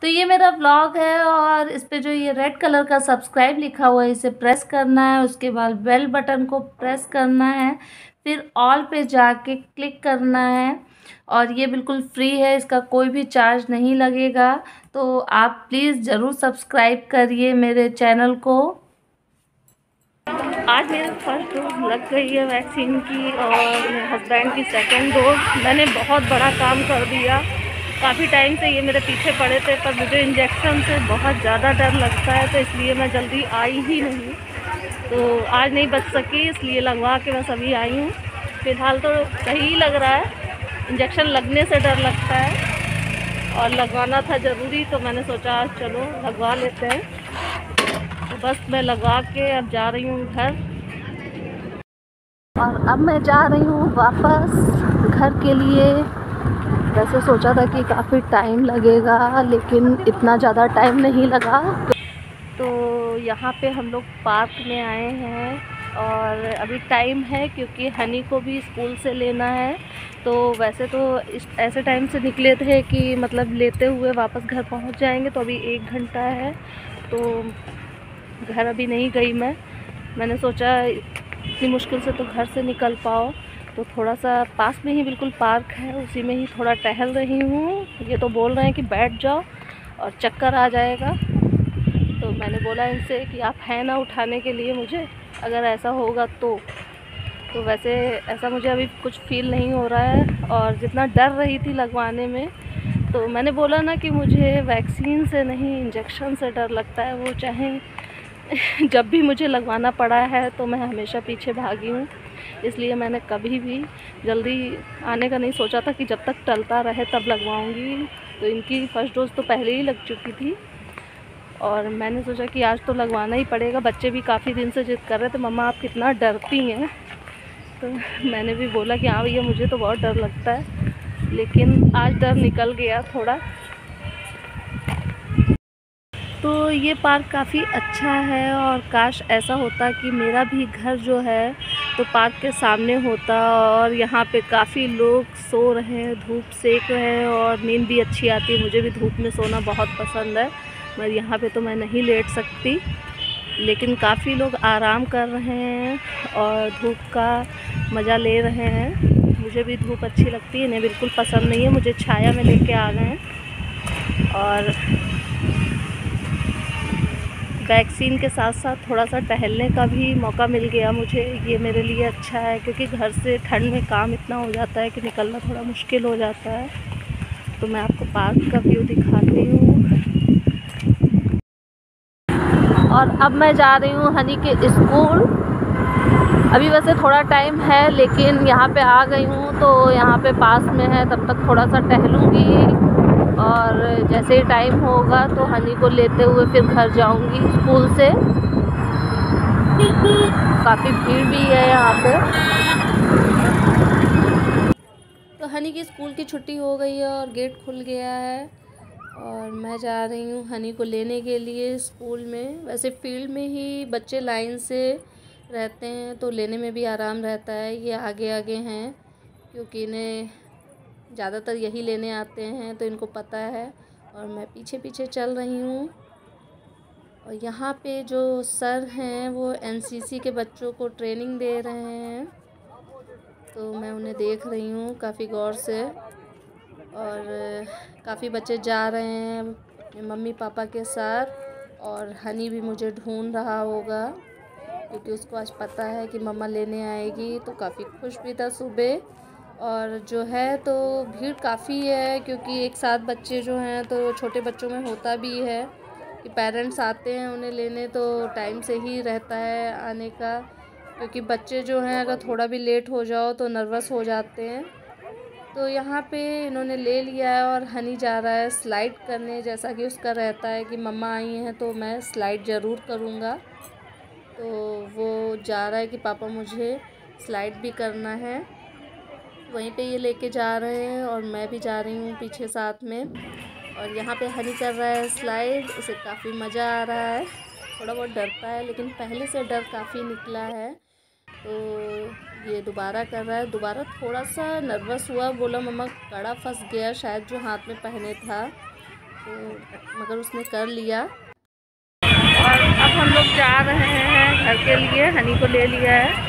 तो ये मेरा व्लॉग है और इस पे जो ये रेड कलर का सब्सक्राइब लिखा हुआ है इसे प्रेस करना है। उसके बाद बेल बटन को प्रेस करना है, फिर ऑल पे जाके क्लिक करना है। और ये बिल्कुल फ्री है, इसका कोई भी चार्ज नहीं लगेगा। तो आप प्लीज़ ज़रूर सब्सक्राइब करिए मेरे चैनल को। आज मेरे फर्स्ट डोज लग गई है वैक्सीन की और मेरे हस्बैंड की सेकंड डोज। मैंने बहुत बड़ा काम कर दिया। काफ़ी टाइम से ये मेरे पीछे पड़े थे, पर मुझे इंजेक्शन से बहुत ज़्यादा डर लगता है, तो इसलिए मैं जल्दी आई ही नहीं। तो आज नहीं बच सकी, इसलिए लगवा के मैं सभी आई हूँ। फ़िलहाल तो सही लग रहा है। इंजेक्शन लगने से डर लगता है और लगवाना था ज़रूरी, तो मैंने सोचा चलो लगवा लेते हैं। तो बस मैं लगवा के अब जा रही हूँ घर, और अब मैं जा रही हूँ वापस घर के लिए। वैसे सोचा था कि काफ़ी टाइम लगेगा, लेकिन इतना ज़्यादा टाइम नहीं लगा। तो यहाँ पे हम लोग पार्क में आए हैं और अभी टाइम है क्योंकि हनी को भी स्कूल से लेना है। तो वैसे तो इस ऐसे टाइम से निकले थे कि मतलब लेते हुए वापस घर पहुँच जाएंगे। तो अभी 1 घंटा है, तो घर अभी नहीं गई मैंने सोचा इतनी मुश्किल से तो घर से निकल पाओ, तो थोड़ा सा पास में ही बिल्कुल पार्क है, उसी में ही थोड़ा टहल रही हूँ। ये तो बोल रहे हैं कि बैठ जाओ और चक्कर आ जाएगा। तो मैंने बोला इनसे कि आप हैं ना उठाने के लिए मुझे, अगर ऐसा होगा तो वैसे ऐसा मुझे अभी कुछ फ़ील नहीं हो रहा है। और जितना डर रही थी लगवाने में, तो मैंने बोला ना कि मुझे वैक्सीन से नहीं इंजेक्शन से डर लगता है। वो चाहे जब भी मुझे लगवाना पड़ा है तो मैं हमेशा पीछे भागी हूँ, इसलिए मैंने कभी भी जल्दी आने का नहीं सोचा था कि जब तक टलता रहे तब लगवाऊँगी। तो इनकी फ़र्स्ट डोज़ तो पहले ही लग चुकी थी और मैंने सोचा कि आज तो लगवाना ही पड़ेगा। बच्चे भी काफ़ी दिन से जिद कर रहे थे, मम्मा आप कितना डरती हैं। तो मैंने भी बोला कि हाँ भैया मुझे तो बहुत डर लगता है, लेकिन आज डर निकल गया थोड़ा। तो ये पार्क काफ़ी अच्छा है और काश ऐसा होता कि मेरा भी घर जो है तो पार्क के सामने होता। और यहाँ पे काफ़ी लोग सो रहे हैं, धूप सेक रहे हैं और नींद भी अच्छी आती है। मुझे भी धूप में सोना बहुत पसंद है, मगर यहाँ पे तो मैं नहीं लेट सकती। लेकिन काफ़ी लोग आराम कर रहे हैं और धूप का मज़ा ले रहे हैं। मुझे भी धूप अच्छी लगती है, इन्हें बिल्कुल पसंद नहीं है। मुझे छाया में लेके आ गए हैं और वैक्सीन के साथ साथ थोड़ा सा टहलने का भी मौका मिल गया मुझे। ये मेरे लिए अच्छा है क्योंकि घर से ठंड में काम इतना हो जाता है कि निकलना थोड़ा मुश्किल हो जाता है। तो मैं आपको पार्क का व्यू दिखाती हूँ। और अब मैं जा रही हूँ हनी के स्कूल। अभी वैसे थोड़ा टाइम है, लेकिन यहाँ पे आ गई हूँ तो यहाँ पे पास में है, तब तक थोड़ा सा टहलूँगी और जैसे ही टाइम होगा तो हनी को लेते हुए फिर घर जाऊंगी स्कूल से। काफ़ी भीड़ भी है यहाँ पे। तो हनी की स्कूल की छुट्टी हो गई है और गेट खुल गया है और मैं जा रही हूँ हनी को लेने के लिए स्कूल में। वैसे फील्ड में ही बच्चे लाइन से रहते हैं तो लेने में भी आराम रहता है। ये आगे आगे हैं क्योंकि इन्हें ज़्यादातर यही लेने आते हैं, तो इनको पता है। और मैं पीछे पीछे चल रही हूँ। और यहाँ पे जो सर हैं वो एनसीसी के बच्चों को ट्रेनिंग दे रहे हैं, तो मैं उन्हें देख रही हूँ काफ़ी गौर से। और काफ़ी बच्चे जा रहे हैं अपने मम्मी पापा के साथ। और हनी भी मुझे ढूंढ रहा होगा क्योंकि उसको आज पता है कि मम्मा लेने आएगी, तो काफ़ी खुश भी था सुबह। और जो है तो भीड़ काफ़ी है क्योंकि एक साथ बच्चे जो हैं तो छोटे बच्चों में होता भी है कि पेरेंट्स आते हैं उन्हें लेने, तो टाइम से ही रहता है आने का। क्योंकि बच्चे जो हैं अगर थोड़ा भी लेट हो जाओ तो नर्वस हो जाते हैं। तो यहाँ पे इन्होंने ले लिया है और हनी जा रहा है स्लाइड करने, जैसा कि उसका रहता है कि मम्मा आई हैं तो मैं स्लाइड ज़रूर करूँगा। तो वो जा रहा है कि पापा मुझे स्लाइड भी करना है। वहीं पे ये लेके जा रहे हैं और मैं भी जा रही हूँ पीछे साथ में। और यहाँ पे हनी कर रहा है स्लाइड, उसे काफ़ी मज़ा आ रहा है। थोड़ा बहुत डरता है लेकिन पहले से डर काफ़ी निकला है। तो ये दोबारा कर रहा है। दोबारा थोड़ा सा नर्वस हुआ, बोला मम्मा कड़ा फंस गया शायद जो हाथ में पहने था। तो मगर उसने कर लिया। और अब हम लोग जा रहे हैं घर के लिए, हनी को ले लिया है।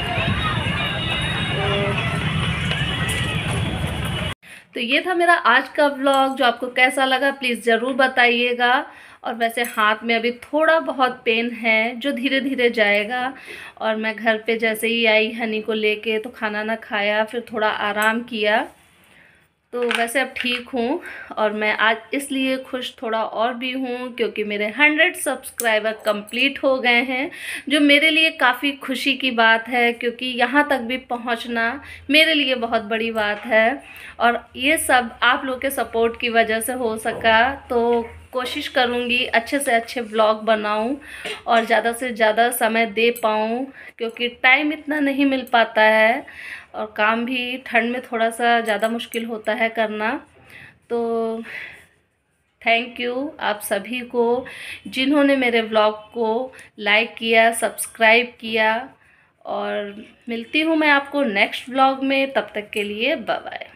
तो ये था मेरा आज का व्लॉग, जो आपको कैसा लगा प्लीज़ ज़रूर बताइएगा। और वैसे हाथ में अभी थोड़ा बहुत पेन है जो धीरे धीरे जाएगा। और मैं घर पे जैसे ही आई हनी को लेके तो खाना ना खाया, फिर थोड़ा आराम किया, तो वैसे अब ठीक हूँ। और मैं आज इसलिए खुश थोड़ा और भी हूँ क्योंकि मेरे 100 सब्सक्राइबर कंप्लीट हो गए हैं, जो मेरे लिए काफ़ी खुशी की बात है, क्योंकि यहाँ तक भी पहुँचना मेरे लिए बहुत बड़ी बात है। और ये सब आप लोग के सपोर्ट की वजह से हो सका। तो कोशिश करूँगी अच्छे से अच्छे व्लॉग बनाऊँ और ज़्यादा से ज़्यादा समय दे पाऊँ, क्योंकि टाइम इतना नहीं मिल पाता है और काम भी ठंड में थोड़ा सा ज़्यादा मुश्किल होता है करना। तो थैंक यू आप सभी को जिन्होंने मेरे व्लॉग को लाइक किया, सब्सक्राइब किया। और मिलती हूँ मैं आपको नेक्स्ट व्लॉग में, तब तक के लिए बाय बाय।